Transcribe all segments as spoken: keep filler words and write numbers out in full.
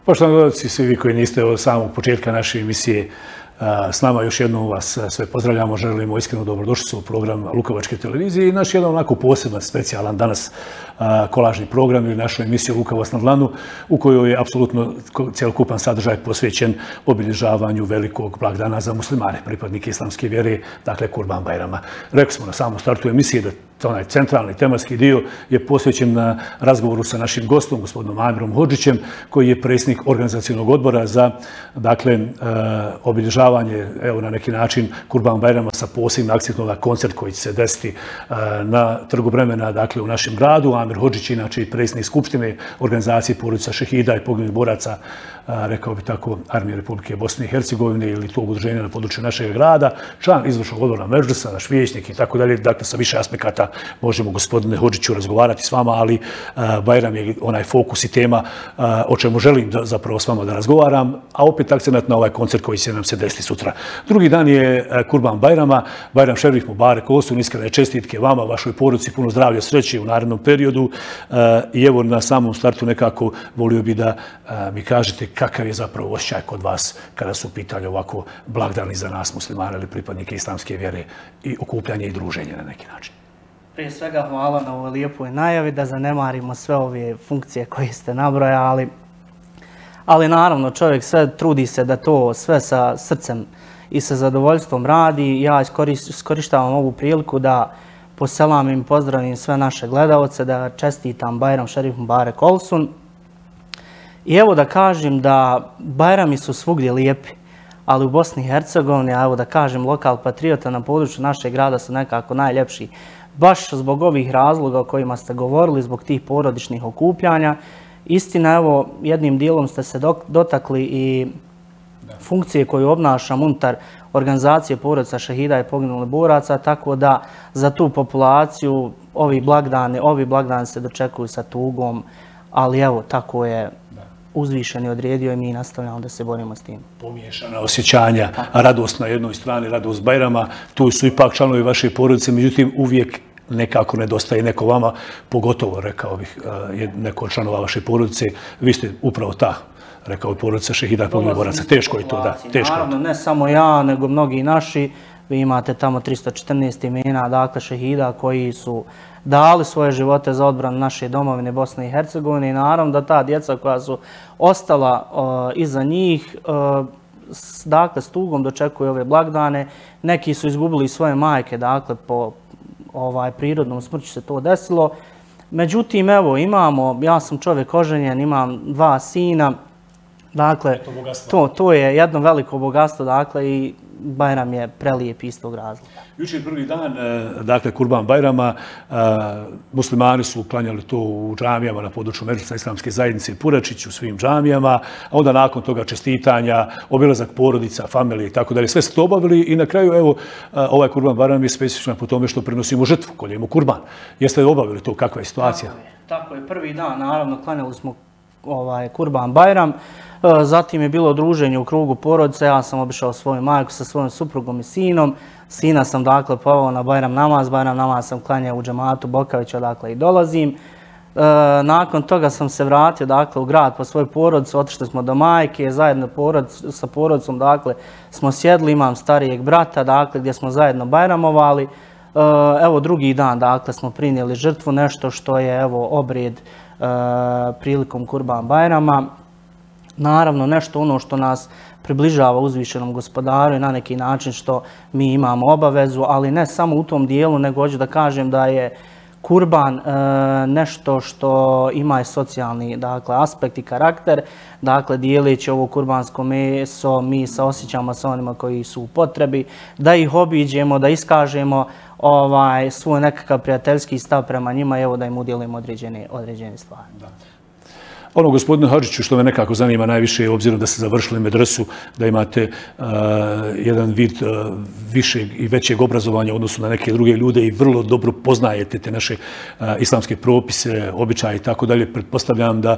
Poštovani gledalci, svi vi koji niste od samog početka naše emisije s nama, još jednom vas sve pozdravljamo, želimo iskreno dobrodošlicu u program Lukavačke televizije i naš jedan onako poseban, specijalan danas kolažni program ili našu emisiju Lukavac na dlanu, u kojoj je apsolutno cjelokupan sadržaj posvećen obilježavanju velikog blagdana za muslimane, pripadnike islamske vjere, dakle Kurban Bajrama. Rekli smo na samom startu emisije da onaj centralni tematski dio je posvećen na razgovoru sa našim gostom, gospodinom Amirom Hodžićem, koji je predsjednik organizacionog odbora za, dakle, obilježavanje, evo na neki način, Kurban Bajrama sa posebnim akcentom na koncert koji će se desiti na Trgu vremena, dakle, u našem gradu. Amir Hodžić, inače i predsjednik Skupštine organizacije porodica šehida i poginulih boraca, rekao bi tako, Armije Republike Bosne i Hercegovine ili tog udruženja na području našeg grada, član izvršnog odbora Medžlisa, naš vijećnik i tako dalje. Dakle, sa više aspekata možemo, gospodine Hodžiću, razgovarati s vama, ali Bajram je onaj fokus i tema o čemu želim zapravo s vama da razgovaram, a opet akcenat na ovaj koncert koji će nam se desiti sutra. Drugi dan je Kurban Bajrama, Bajram Šerif Mubarek Olsun, iskrene čestitke vama, vašoj porodici, puno zdravlja, sreće u narednom periodu i evo na samom startu nekako volio bi da mi kažete kakav je zapravo osjećaj kod vas kada su u pitanju ovako blagdani za nas muslimane ili pripadnike islamske vjere i okupljanje i druženje na neki način. Prije svega hvala na ovoj lijepoj najavi, da zanemarimo sve ove funkcije koje ste nabrojali, ali naravno čovjek sve trudi se da to sve sa srcem i sa zadovoljstvom radi. Ja iskorištavam ovu priliku da poselamim i pozdravim sve naše gledalce, da čestitam Bajram Šerif Mubarek Olsun. I evo da kažem da Bajrami su svugdje lijepi, ali u Bosni i Hercegovini, a evo da kažem lokal patriota na području našeg grada su nekako najljepši. Baš zbog ovih razloga o kojima ste govorili, zbog tih porodičnih okupljanja. Istina, evo, jednim dijelom ste se dotakli i funkcije koju obnašam unutar organizacije porodica šehida i poginulih boraca, tako da za tu populaciju ovi blagdani, ovi blagdani se dočekuju sa tugom, ali evo, tako je uzvišeni odredio i mi nastavljamo da se borimo s tim. Pomiješana osjećanja, radost na jednoj strani, radost Bajrama, tu su ipak članovi vaše porodice, međutim uvijek nekako nedostaje neko vama, pogotovo, rekao bih, neko od članova vaše porodice. Vi ste upravo ta, rekao bi, porodica šehida i poginulih boraca. Teško je to, da. Teško. Naravno, ne samo ja, nego mnogi naši. Vi imate tamo tristo četrnaest imena, dakle, šehida koji su dali svoje živote za odbranu naše domovine Bosne i Hercegovine i naravno da ta djeca koja su ostala iza njih, dakle, s tugom dočekuju ove blagdane. Neki su izgubili svoje majke, dakle, po prirodnom smrću se to desilo. Međutim, evo, imamo, ja sam čovjek oženjen, imam dva sina, dakle, to je jedno veliko bogatstvo, dakle, i Bajram je prelijep iz tog razloga. Jučer prvi dan, dakle, Kurban Bajrama, muslimani su klanjali to u džamijama na području Medžlisa islamske zajednice Puračić, u svim džamijama, a onda nakon toga čestitanja, obilazak porodica, familije i tako dalje, sve ste to obavili i na kraju, evo, ovaj Kurban Bajram je specifičan po tome što prenosimo žrtvu, koljemo kurban. Jeste obavili to, kakva je situacija? Tako je, prvi dan, naravno, klanjali smo Kurban Bajram. Zatim je bilo druženje u krugu porodice, ja sam obišao svoju majku sa svojom suprugom i sinom. Sina sam, dakle, poveo na Bajram namaz, Bajram namaz sam klanjao u džematu Bokavića, dakle, i dolazim. Nakon toga sam se vratio, dakle, u grad po svojoj porodici, otišli smo do majke, zajedno sa porodicom, dakle, smo sjedli, imam starijeg brata, dakle, gdje smo zajedno bajramovali. Evo, drugi dan, dakle, smo prinijeli žrtvu, nešto što je, evo, obred prilikom Kurban Bajrama. Naravno, nešto ono što nas približava uzvišenom gospodaru i na neki način što mi imamo obavezu, ali ne samo u tom dijelu, nego hoću da kažem da je kurban nešto što ima i socijalni, dakle, aspekt i karakter. Dakle, dijelići ovo kurbansko meso, mi se osjećamo sa onima koji su u potrebi, da ih obiđemo, da iskažemo svoj nekakav prijateljski stav prema njima i evo da im udjelimo određene stvari. Ono, gospodine Hodžiću, što me nekako zanima najviše, obzirom da ste završili medresu, da imate jedan vid višeg i većeg obrazovanja u odnosu na neke druge ljude i vrlo dobro poznajete te naše islamske propise, običaje i tako dalje. Pretpostavljam da,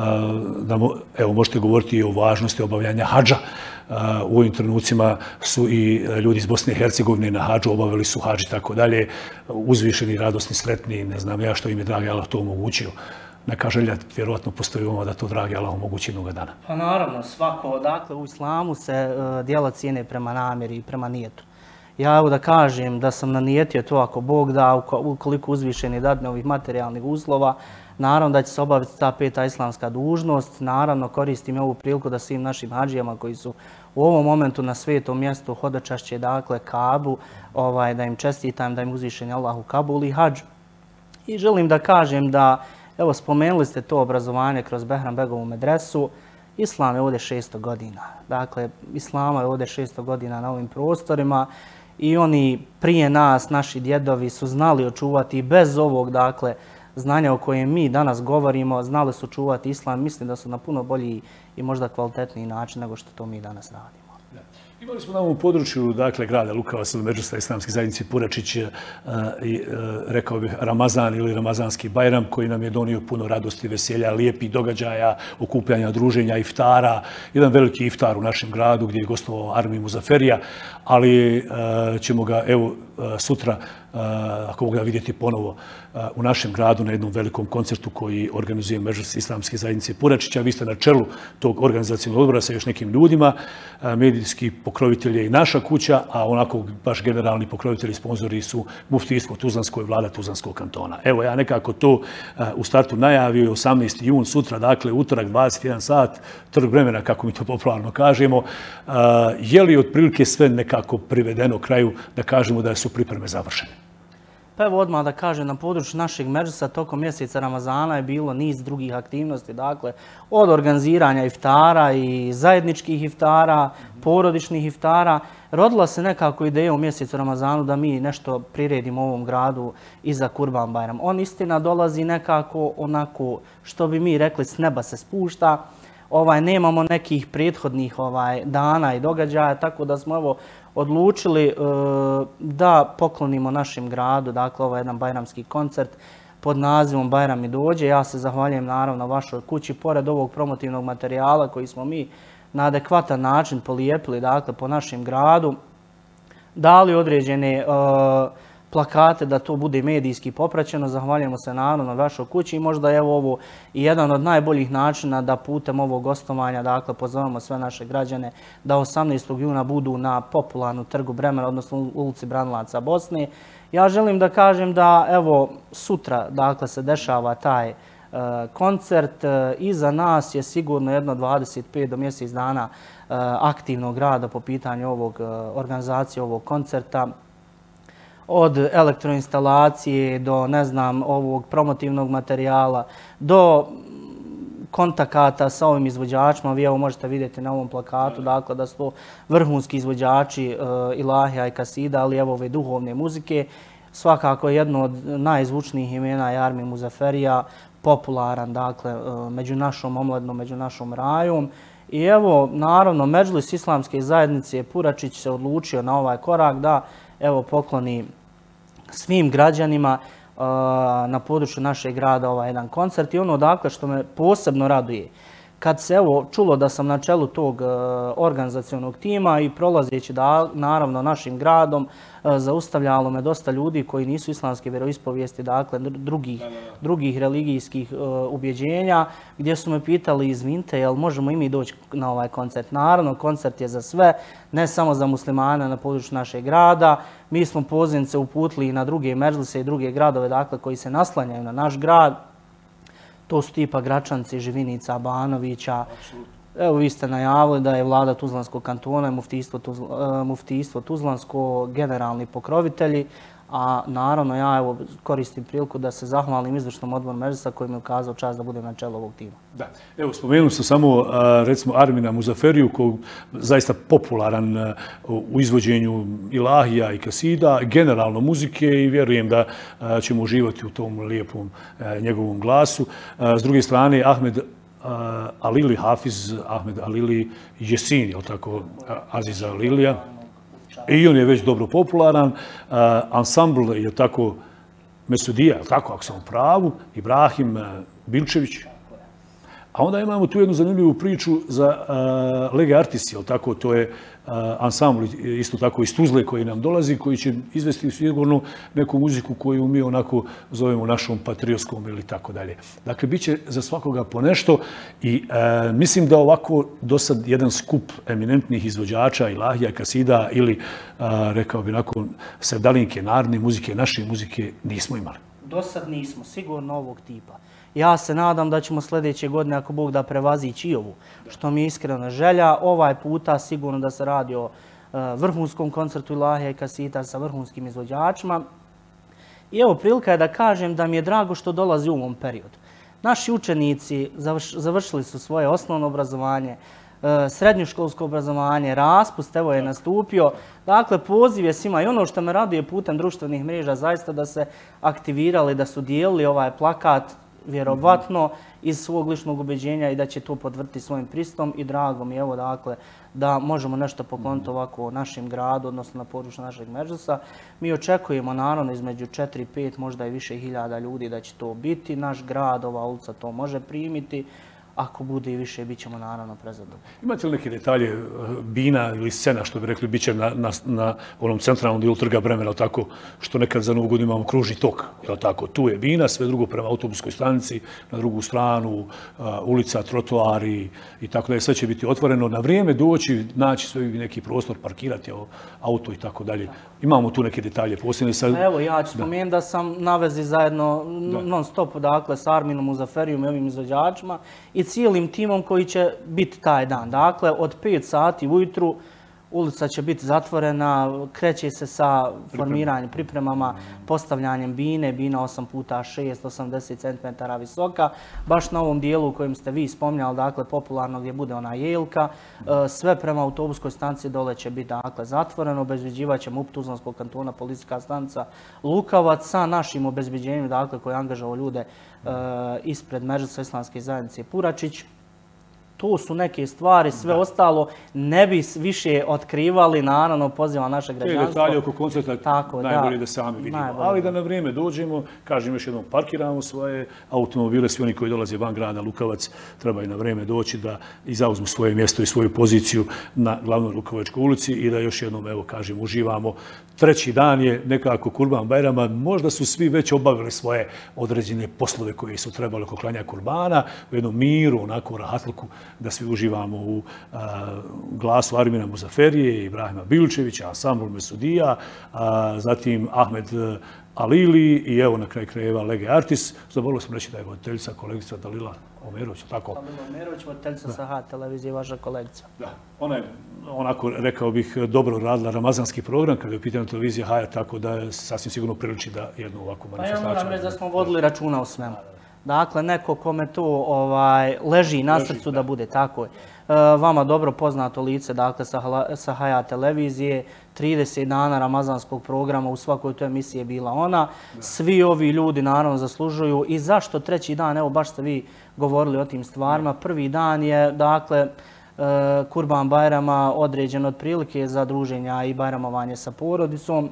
evo, možete govoriti i o važnosti obavljanja hadža. U ovim trenucima su i ljudi iz Bosne i Hercegovine na hadžu, obavili su hadž i tako dalje, uzvišeni, radosni, sretni, ne znam ja što im je dragi Allah to omogućio. neka želja vjerojatno postoji vama da to, dragi Allah, omogući jednoga dana. Pa naravno, svako, dakle, u islamu se uh, djela cijene prema namjeri i prema nijetu. Ja evo da kažem da sam nanijetio to ako Bog da, ukoliko uzvišeni dadne ovih materijalnih uslova, naravno da će se obaviti ta peta islamska dužnost. Naravno koristim ovu priliku da svim našim hadžijama koji su u ovom momentu na svetom mjestu hodočašće, dakle Kabu, ovaj, da im čestitam, da im uzvišeni Allah u Kabuli hadž. I želim da kažem da, evo spomenuli ste to obrazovanje kroz Behram Begovu medresu, Islam je ovdje šesto godina. Dakle, Islama je ovdje šesto godina na ovim prostorima i oni prije nas, naši djedovi, su znali očuvati bez ovog, dakle, znanja o kojem mi danas govorimo, znali su čuvati Islam. Mislim da su na puno bolji i možda kvalitetniji način nego što to mi danas radimo. Imali smo na ovom području, dakle, grada Lukovac, Međusta islamske zajednice Puračić, uh, i, uh, rekao bih, Ramazan ili Ramazanski Bajram, koji nam je donio puno radosti, veselja, lijepih događaja, okupljanja, druženja, iftara. Jedan veliki iftar u našem gradu gdje je gostovao Armi Muzaferija, ali uh, ćemo ga, evo, uh, sutra, uh, ako mogu da vidjeti ponovo, uh, u našem gradu na jednom velikom koncertu koji organizuje Međusta islamske zajednice Puračića. Vi ste na čelu tog organizacijnog odbora sa još nekim ljudima, uh, medijski pokrovitelj je i naša kuća, a onako baš generalni pokrovitelji i sponzori su Muftijstvo Tuzlansko i vlada Tuzlanskog kantona. Evo, ja nekako to uh, u startu najavio, osamnaesti jun, sutra, dakle, utorak, dvadeset jedan sat, trg vremena, kako mi to popularno kažemo. Uh, je li otprilike sve nekako privedeno kraju da kažemo da su pripreme završene? Pa evo odmah da kažem, na području našeg Međlisa tokom mjeseca Ramazana je bilo niz drugih aktivnosti, dakle, od organiziranja iftara i zajedničkih iftara, porodičnih iftara. Rodila se nekako ideja u mjesecu Ramazanu da mi nešto priredimo u ovom gradu i za Kurban Bajram. On istina dolazi nekako onako, što bi mi rekli, s neba se spušta. Ovaj, nemamo nekih prethodnih ovaj, dana i događaja, tako da smo evo odlučili e, da poklonimo našem gradu, dakle, ovaj jedan bajramski koncert pod nazivom Bajram mi dođe. Ja se zahvaljujem naravno vašoj kući, pored ovog promotivnog materijala koji smo mi na adekvatan način polijepili, dakle, po našem gradu, dali određene e, plakate da to bude medijski popraćeno. Zahvaljujemo se naravno vašoj kući i možda je ovo i jedan od najboljih načina da putem ovog gostovanja, dakle, pozovemo sve naše građane da osamnaestog juna budu na popularnu trgu Bremena, odnosno u ulici Branilaca Bosne. Ja želim da kažem da, evo, sutra, dakle, se dešava taj uh, koncert. Iza nas je sigurno jedno dvadeset pet do mjesec dana uh, aktivnog rada po pitanju ovog uh, organizacije ovog koncerta. Od elektroinstalacije do, ne znam, ovog promotivnog materijala, do kontakata sa ovim izvođačima. Vi evo možete vidjeti na ovom plakatu, dakle, da su to vrhunski izvođači uh, ilahija i kasida, ali evo ove duhovne muzike. Svakako jedno od najzvučnijih imena je Armi Muzaferija, popularan, dakle, uh, među našom omladnom, među našom rajom. I evo, naravno, Međlis islamske zajednice Puračić se odlučio na ovaj korak da, evo, pokloni svim građanima uh, na području našeg grada ovaj jedan koncert. I ono, dakle, što me posebno raduje, kad se, evo, čulo da sam na čelu tog uh, organizacionog tima i prolazeći da, naravno, našim gradom, uh, zaustavljalo me dosta ljudi koji nisu islamske vjeroispovijesti, dakle, drugih, drugih religijskih uh, ubjeđenja, gdje su me pitali, izvinite, jel možemo i mi doći na ovaj koncert? Naravno, koncert je za sve, ne samo za muslimane na području našeg grada. Mi smo pozivnice uputili i na druge Međlise i druge gradove, dakle, koji se naslanjaju na naš grad. To su tipa Gračanci, Živinica, Banovića. Evo, vi ste najavili da je vlada Tuzlanskog kantona i muftijstvo, Tuzla, muftijstvo Tuzlansko generalni pokrovitelji. A naravno, ja evo koristim priliku da se zahvalim izvršnom odboru Međlisa koji mi je ukazao čast da budem na čelu ovog tima. Da. Evo, spomenuli ste samo, recimo, Armina Muzaferiju, koji je zaista popularan u izvođenju ilahija i kasida, generalno muzike, i vjerujem da ćemo uživati u tom lijepom njegovom glasu. S druge strane, Ahmed Alili Hafiz, Ahmed Alili Jesin, je li tako, Aziza Alilija? I on je već dobro popularan. Uh, ansambl je tako Mesudija, je tako, ako sam u pravu, Ibrahim uh, Bilčević. A onda imamo tu jednu zanimljivu priču za Lege Artis, jel tako, to je ansambl isto tako iz Tuzle koji nam dolazi, koji će izvesti sigurno neku muziku koju mi onako zovemo našom patriotskom ili tako dalje. Dakle, bit će za svakoga po nešto i e, mislim da ovako do sad jedan skup eminentnih izvođača, ilahija, kasida ili, a, rekao bi, nakon sevdalinke, narodne muzike, naše muzike nismo imali. Do sad nismo, sigurno ovog tipa. Ja se nadam da ćemo sljedeće godine, ako Bog da, prevazići i ovu, što mi je iskrena želja. Ovaj puta sigurno da se radi o vrhunskom koncertu ilahija i kasida sa vrhunskim izvođačima. I evo, prilika je da kažem da mi je drago što dolazi u ovom periodu. Naši učenici završili su svoje osnovno obrazovanje, srednjoškolsko obrazovanje, raspust, evo je nastupio. Dakle, poziv je svima i ono što me raduje putem društvenih mreža, zaista da se aktivirali, da su dijelili ovaj plakat, vjerovatno iz svog ličnog ubeđenja i da će to potvrditi svojim pristom i drago mi je, evo, dakle, da možemo nešto pokloniti ovako u našem gradu, odnosno na području našeg Medžlisa. Mi očekujemo naravno između četiri pet, možda i više hiljada ljudi da će to biti. Naš grad, ova ulica to može primiti. Ako bude i više, bit ćemo naravno prezadovoljni. Imate li neke detalje bina ili scena, što bi rekli, bit će na, na, na onom centralnom dijelu Trga Bremena, tako, što nekad za Novu godinu imamo kružni tok, jel tako? Tu je bina, sve drugo prema autobuskoj stanici, na drugu stranu, uh, ulica, trotoari i tako dalje, sve će biti otvoreno. Na vrijeme doći, naći sve neki prostor, parkirati auto i tako dalje. Imamo tu neke detalje posebne. Sad... Evo, ja ću spomenuti da sam na vezi zajedno non stop, dakle, s Arminom Muzaferijom i ovim izvođačima i cijelim timom koji će biti taj dan. Dakle, od pet sati ujutru ulica će biti zatvorena, kreće se sa formiranjem, pripremama, postavljanjem bine, bina osam puta šest, osamdeset centimetara visoka, baš na ovom dijelu u kojem ste vi spominjali, dakle, popularno gdje bude ona jelka, sve prema autobuskoj stanici dole će biti, dakle, zatvoreno, obezbeđivat ćemo U P Tuzlanskog kantona, policijska stanica Lukavac sa našim obezbeđenjem, dakle, koji je angažao ljude ispred Medžlisa islamske zajednice Puračić. To su neke stvari, sve ostalo ne bi više otkrivali, naravno poziva naše građanstvo. Te detalje oko koncerta tako, najbolje da, da sami vidimo. Najbolje. Ali da na vrijeme dođemo, kažem još jednom, parkiramo svoje automobile, svi oni koji dolaze van grada Lukavac trebaju na vrijeme doći da i zauzmu svoje mjesto i svoju poziciju na glavnoj Lukavačkoj ulici i da još jednom, evo kažem, uživamo. Treći dan je nekako Kurban Bajrama, možda su svi već obavili svoje određene poslove koje su trebali oko klanja kurbana, u jednom miru, onako rahatluku, da svi uživamo u a, glasu Armina Muzaferije, Ibrahima Bilčevića, Ansambl Mesudija, a, zatim Ahmed Alili i evo na kraju krajeva Lege Artis. Zaboravili smo reći da je voditeljica kolegica Dalila Omerović, tako? Dalila Omerović, voditeljica sa H televizije, vaša kolegica. Da, ona je, onako, rekao bih, dobro radila ramazanski program kada je u pitanju televizija H, tako da je sasvim sigurno priliči da jednu ovakvu manifestaciju. Pa ja moram reći da smo vodili računa o svemu. Dakle, neko kome to ovaj, leži na srcu da bude tako. E, vama dobro poznato lice, dakle, sa, sa Haja televizije, trideset dana ramazanskog programa, u svakoj toj emisiji je bila ona. Svi ovi ljudi naravno zaslužuju. I zašto treći dan, evo baš ste vi govorili o tim stvarima, prvi dan je, dakle, Kurban Bajrama određen otprilike za druženja i bajramovanje sa porodicom.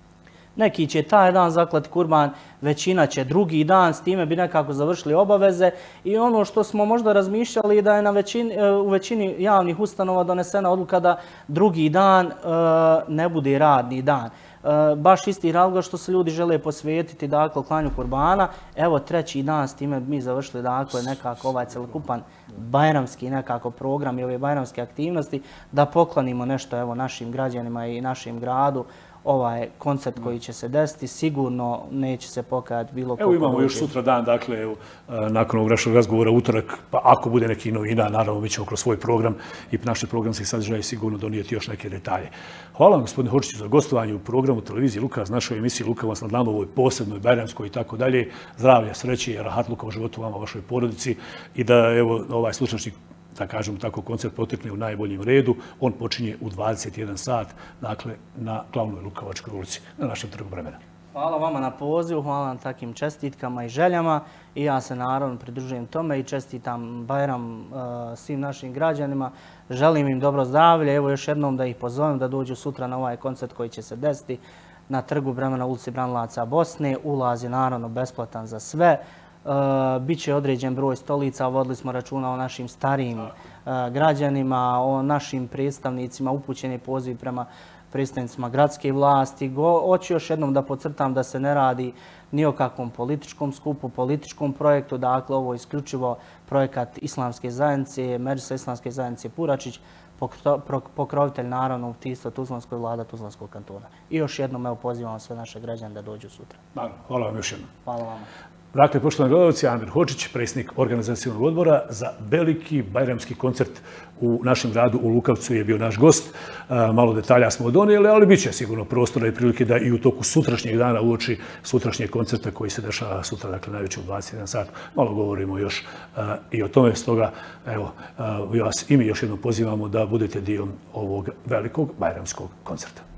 Neki će taj dan zaklati kurban, većina će drugi dan, s time bi nekako završili obaveze. I ono što smo možda razmišljali da je na većini, u većini javnih ustanova donesena odluka da drugi dan e, ne bude radni dan. E, baš isti razlog što se ljudi žele posvetiti, dakle, klanju kurbana. Evo treći dan, s time mi završili, dakle, nekako ovaj celokupan bajramski nekako program i ove bajramske aktivnosti, da poklonimo nešto, evo, našim građanima i našem gradu. Ovaj koncert koji će se desiti, sigurno neće se pokajati bilo koliko. Evo imamo još sutra dan, dakle, evo, nakon ovog našeg razgovora, utorak, pa ako bude neki novina, naravno mi ćemo kroz svoj program i naše programske sadržaje sigurno donijeti još neke detalje. Hvala vam, gospodine Hočiću, za gostovanje u programu televizije Lukavac, našoj emisiji Lukavac nad nama, ovoj posebnoj, bajramskoj i tako dalje. Zdravlja, sreće i rahatluka u životu vama, vašoj porodici i da, evo, ovaj slušačnik, da kažemo tako, koncert potekne u najboljem redu. On počinje u dvadeset jedan sat, dakle, na glavnoj Lukavačkoj ulici, na našem Trgu Bremena. Hvala vama na pozivu, hvala na takim čestitkama i željama i ja se naravno pridružujem tome i čestitam Bajram uh, svim našim građanima. Želim im dobro zdravlje, evo još jednom da ih pozovem da dođu sutra na ovaj koncert koji će se desiti na Trgu Bremena, ulici Branilaca Bosne. Ulaz je naravno besplatan za sve. Biće određen broj stolica, vodili smo računa o našim starijim građanima, o našim predstavnicima, upućeni poziv prema predstavnicima gradske vlasti. Hoću još jednom da podcrtam da se ne radi ni o kakvom političkom skupu, političkom projektu. Dakle, ovo je isključivo projekat Islamske zajednice, Medžlisa Islamske zajednice Puračić, pokrovitelj naravno u Tisto Tuzlanskoj vlada Tuzlanskog kantona. I još jednom evo pozivamo sve naše građane da dođu sutra. Hvala vam još jednom. Hvala vam. Dakle, poštovani gledalci, Amir Hočić, predsjednik organizacionog odbora za veliki bajramski koncert u našem gradu u Lukavcu je bio naš gost. Malo detalja smo donijeli, ali bit će sigurno prostora i prilike da i u toku sutrašnjeg dana uoči sutrašnjeg koncerta koji se dešava sutra, dakle najveće u dvadeset jedan sat. Malo govorimo još i o tome, stoga evo, vas i mi još jednom pozivamo da budete dio ovog velikog bajramskog koncerta.